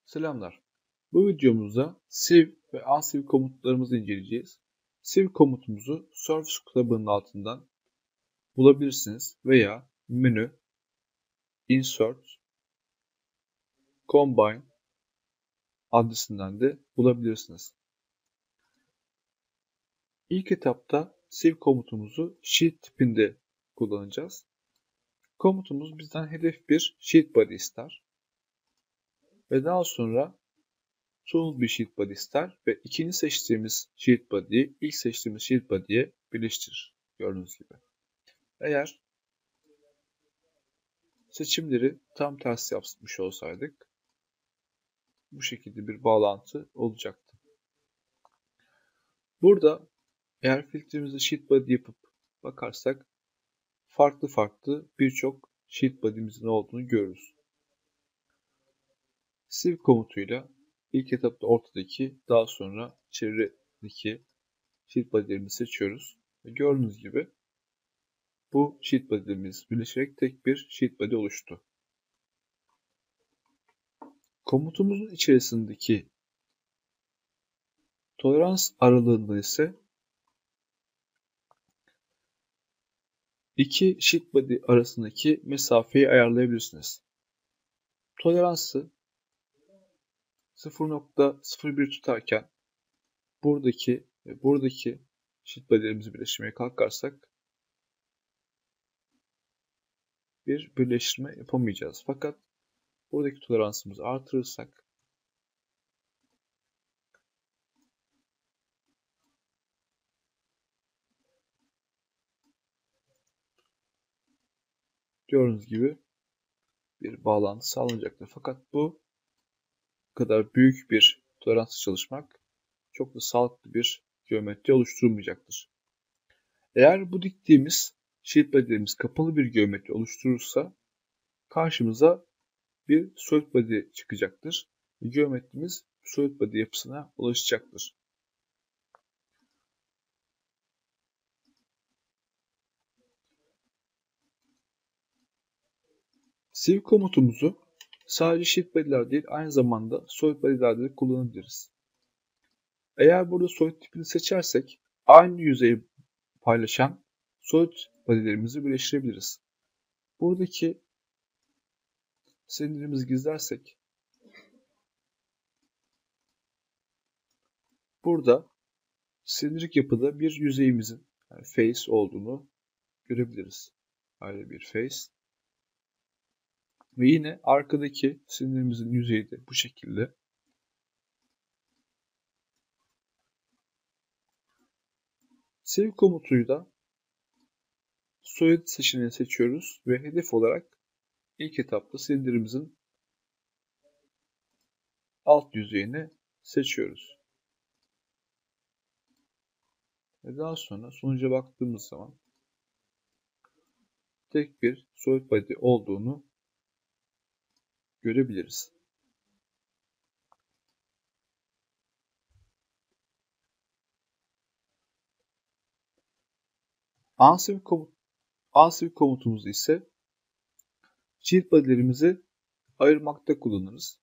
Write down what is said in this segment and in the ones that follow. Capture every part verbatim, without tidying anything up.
Selamlar. Bu videomuzda sieve ve unsieve komutlarımızı inceleyeceğiz. Sieve komutumuzu Surface Club'ın altından bulabilirsiniz veya menü, insert, combine adresinden de bulabilirsiniz. İlk etapta sieve komutumuzu sheet tipinde kullanacağız. Komutumuz bizden hedef bir sheet body ister ve daha sonra tool bir sheet body ister ve ikinci seçtiğimiz sheet body'yi ilk seçtiğimiz sheet body'ye birleştirir. Gördüğünüz gibi. Eğer seçimleri tam tersi yapmış olsaydık bu şekilde bir bağlantı olacaktı. Burada eğer filtremizi sheet body yapıp bakarsak farklı farklı birçok sheet body'mizin olduğunu görürüz. Sieve komutuyla ilk etapta ortadaki, daha sonra çevredeki sheet body'lerimizi seçiyoruz. Ve gördüğünüz gibi bu sheet body'lerimiz birleşerek tek bir sheet body oluştu. Komutumuzun içerisindeki tolerans aralığında ise iki sheet body arasındaki mesafeyi ayarlayabilirsiniz. Toleransı sıfır nokta sıfır bir tutarken buradaki ve buradaki sheet body'lerimizi birleştirmeye kalkarsak bir birleştirme yapamayacağız. Fakat buradaki toleransımızı artırırsak gördüğünüz gibi bir bağlantı sağlanacaktır. Fakat bu kadar büyük bir toleransla çalışmak çok da sağlıklı bir geometri oluşturmayacaktır. Eğer bu diktiğimiz sheet body'lerimiz kapalı bir geometri oluşturursa karşımıza bir solid body çıkacaktır. Geometrimiz solid body yapısına ulaşacaktır. Sieve komutumuzu sadece sheet body'ler değil, aynı zamanda solid body'lerde de kullanabiliriz. Eğer burada solid tipini seçersek aynı yüzeyi paylaşan solid body'lerimizi birleştirebiliriz. Buradaki silindirimizi gizlersek burada silindirik yapıda bir yüzeyimizin yani face olduğunu görebiliriz. Ayrı bir face. Ve yine arkadaki silindirimizin yüzeyi de bu şekilde. Sieve komutuyla solid seçeneğini seçiyoruz ve hedef olarak ilk etapta silindirimizin alt yüzeyini seçiyoruz. Ve daha sonra sonuca baktığımız zaman tek bir solid body olduğunu görebiliriz. Unsieve komut, unsieve komutumuz ise sheet body'lerimizi ayırmakta kullanırız.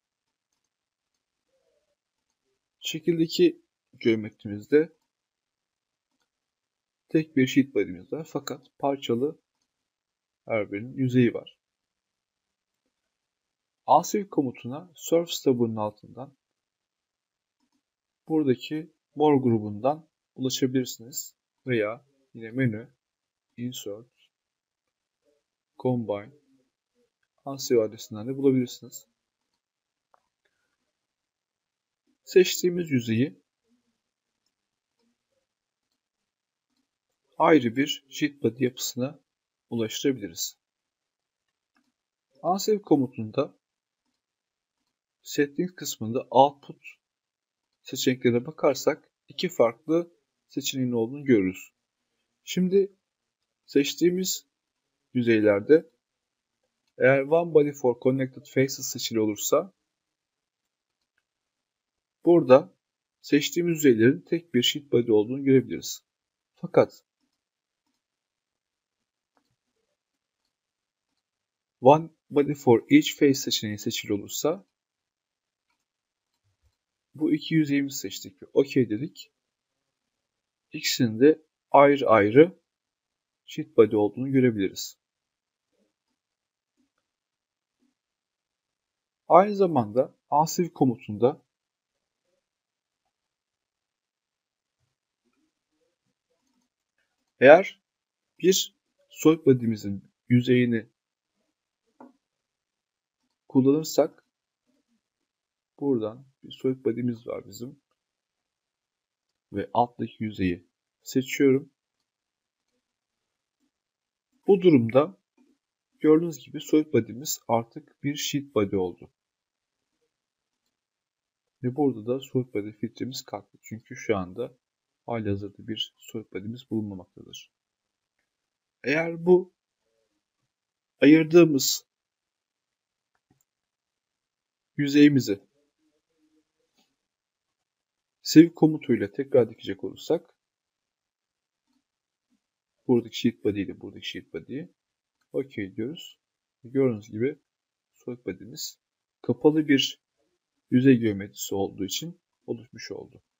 Şekildeki geometrimizde tek bir sheet body'miz var fakat parçalı her birinin yüzeyi var. Unsieve komutuna Surface tabanının altından buradaki mor grubundan ulaşabilirsiniz veya yine menü, insert, combine, unsieve adresinden de bulabilirsiniz. Seçtiğimiz yüzeyi ayrı bir sheet body yapısına ulaştırabiliriz. Unsieve komutunda settings kısmında output seçeneklerine bakarsak iki farklı seçeneğin olduğunu görürüz. Şimdi seçtiğimiz yüzeylerde eğer One Body for Connected Faces seçili olursa burada seçtiğimiz yüzeylerin tek bir sheet body olduğunu görebiliriz. Fakat One Body for Each Face seçeneği seçili olursa Bu iki yüzeyimizi seçtik ve OK dedik. İkisinin de ayrı ayrı sheet body olduğunu görebiliriz. Aynı zamanda asif komutunda eğer bir solid body'mizin yüzeyini kullanırsak buradan bir solid body'miz var bizim ve alttaki yüzeyi seçiyorum. Bu durumda gördüğünüz gibi solid body'miz artık bir sheet body oldu. Ve burada da solid body filtremiz kalktı. Çünkü şu anda halihazırda bir solid body'miz bulunmamaktadır. Eğer bu ayırdığımız yüzeyimizi Save komutuyla tekrar dikecek olursak buradaki sheet body ile buradaki sheet body'yi OK diyoruz. Gördüğünüz gibi solid body'miz kapalı bir yüzey geometrisi olduğu için oluşmuş oldu.